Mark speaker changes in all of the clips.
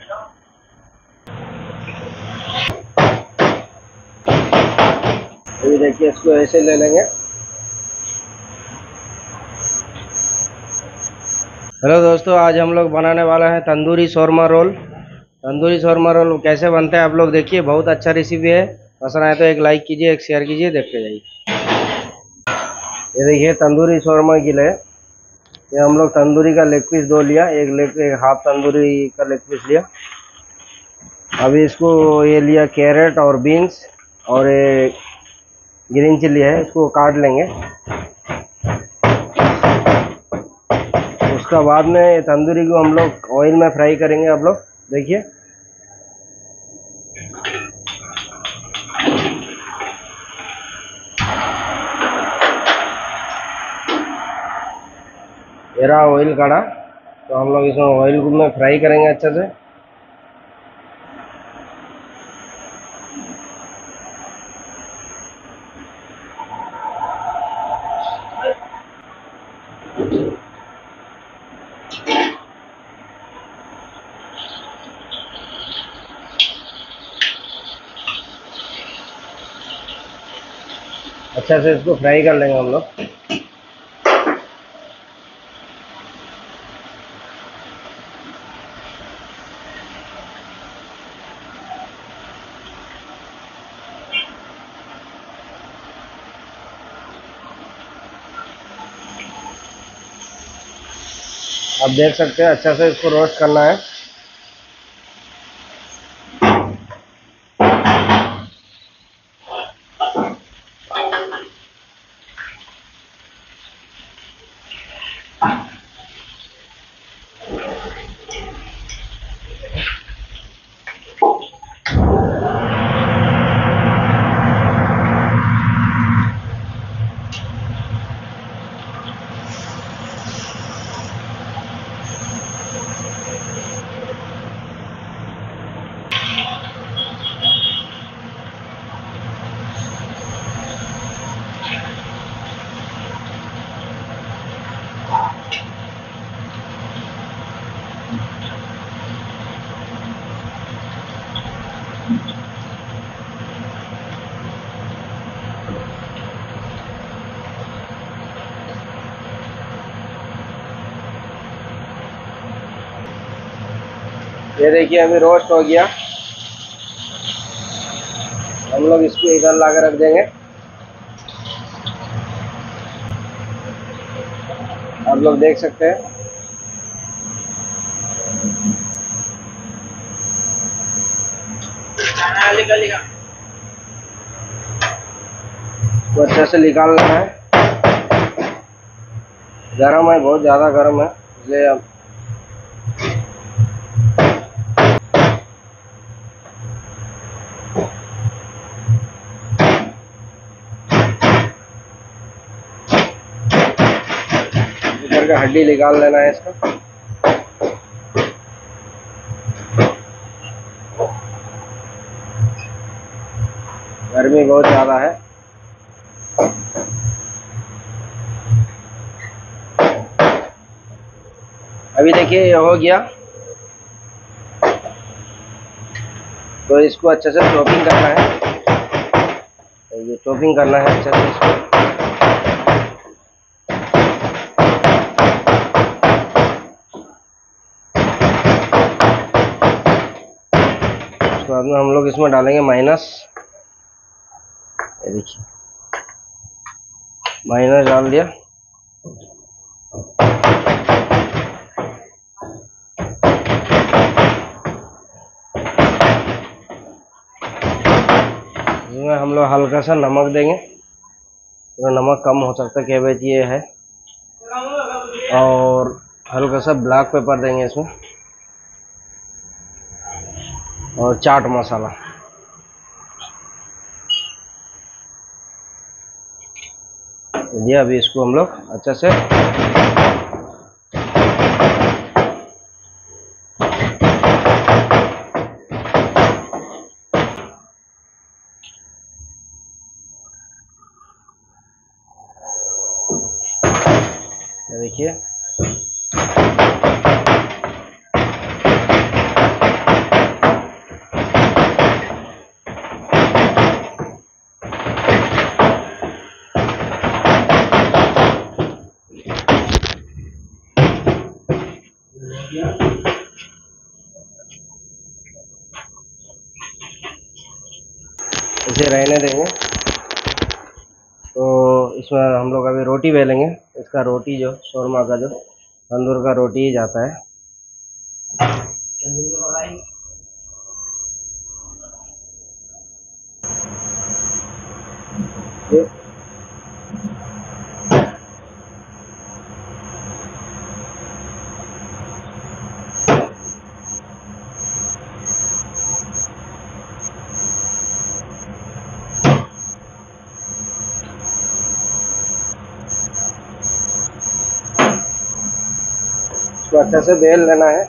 Speaker 1: अभी देखिए इसको ऐसे ले लेंगे। हेलो दोस्तों, आज हम लोग बनाने वाला है tandoori shawarma roll. Tandoori shawarma roll कैसे बनता है आप लोग देखिए, बहुत अच्छा रेसिपी है। पसंद आए तो एक लाइक कीजिए, एक शेयर कीजिए, देखते जाइए। ये देखिए तंदूरी शोरमा के लिए ये हम लोग तंदूरी का लेग पीस दो लिया, एक हाफ तंदूरी का लेग पीस लिया। अभी इसको ये लिया कैरेट और बीन्स और ये ग्रीन चिल्ली है, इसको काट लेंगे। उसका बाद में तंदूरी को हम लोग ऑयल में फ्राई करेंगे। आप लोग देखिए, ये रहा ऑयल काढ़ा। तो हम लोग इसमें ऑयल में फ्राई करेंगे अच्छे से। अच्छा से इसको फ्राई कर लेंगे हम लोग। आप देख सकते हैं अच्छा से इसको रोस्ट करना है। ये देखिए अभी रोस्ट हो गया। हम लोग इसको इधर ला के रख देंगे। आप लोग देख सकते हैं। तो अच्छे से निकालना है। गरम है, बहुत ज़्यादा गरम है, इसलिए अब इधर का हड्डी निकाल लेना है इसका। गर्मी बहुत ज़्यादा है। अभी देखिए ये हो गया। तो इसको अच्छे से चॉपिंग करना है। तो ये चॉपिंग करना है अच्छे से इसको। उसके बाद में हम लोग इसमें डालेंगे माइनस। ये देखिए माइनस डाल दिया। इसमें हम लोग हल्का सा नमक देंगे। तो नमक कम हो सकता है, कैबेज ये है। और हल्का सा ब्लैक पेपर देंगे इसमें, और चाट मसाला। ये अभी इसको हम लोग अच्छे से देखिए इसे रहने देंगे। तो इसमें हम लोग अभी रोटी बेलेंगे। इसका रोटी जो शोरमा का जो तंदूर का रोटी ही जाता है। ये इसको अच्छे से बेल लेना है।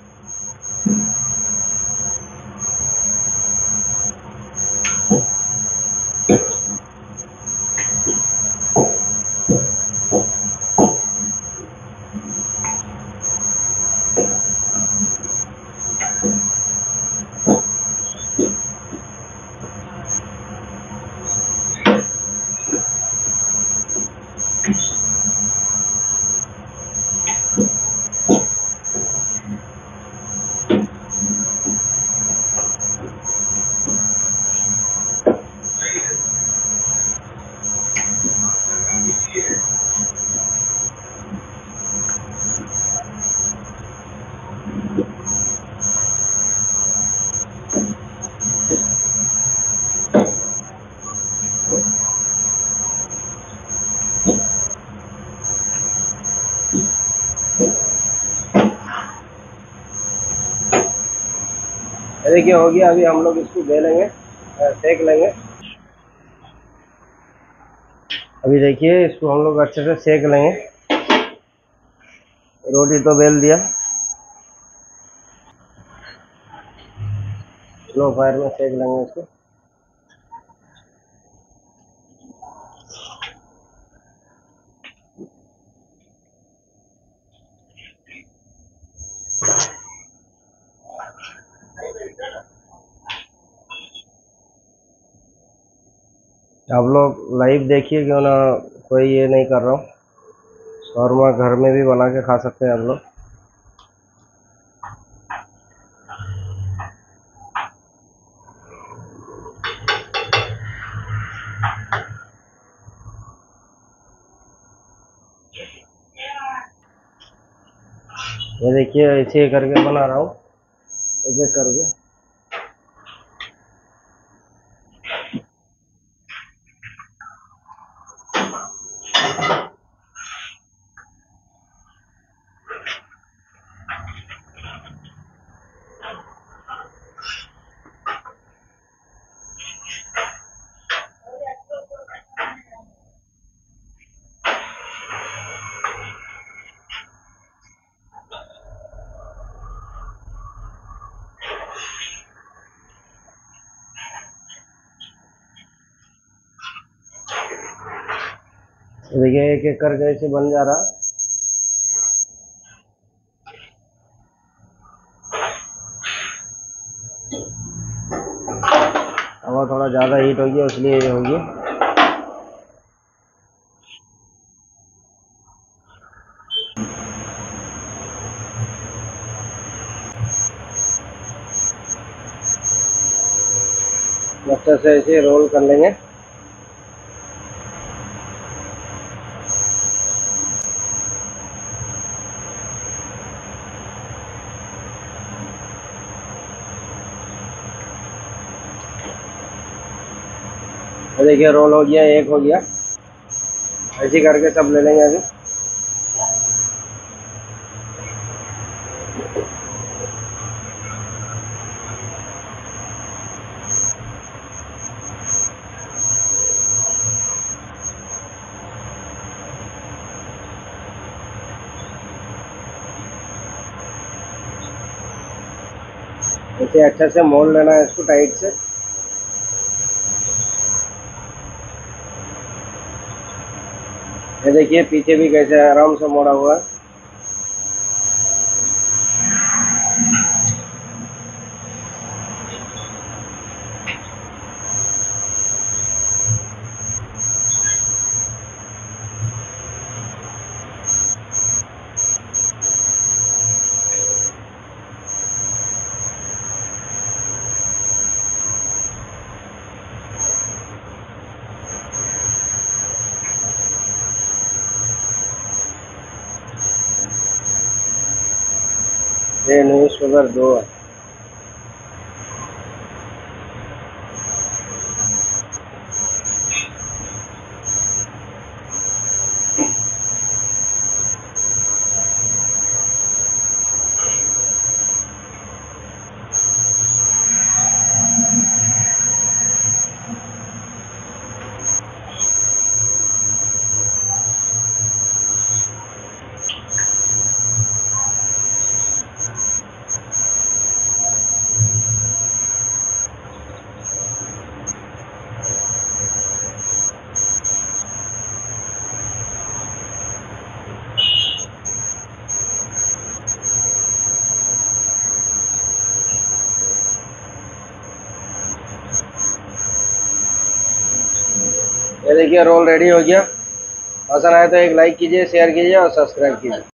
Speaker 1: देखिए हो गया। अभी हम लोग इसको बेलेंगे, सेक लेंगे। अभी देखिए इसको हम लोग अच्छे से सेक लेंगे। रोटी तो बेल दिया, लो फायर में सेक लेंगे इसको। आप लोग लाइव देखिए, क्यों ना कोई ये नहीं कर रहा हूँ। शौरमा घर में भी बना के खा सकते हैं आप लोग। ये देखिए ऐसे करके बना रहा हूँ, एक एक करके। देखिए एक एक करके ऐसे बन जा रहा। हवा थोड़ा ज़्यादा हीट होगी इसलिए ये होगी। अच्छे से ऐसे रोल कर लेंगे। देखिए रोल हो गया, एक हो गया। ऐसे करके सब ले लेंगे अभी। इसे अच्छे से मोल लेना है इसको टाइट से। ये देखिए पीछे भी कैसे आराम से मोड़ा हुआ है। सब्सक्राइबर 2 है। ये देखिए रोल रेडी हो गया। पसंद आए तो एक लाइक कीजिए, शेयर कीजिए और सब्सक्राइब कीजिए।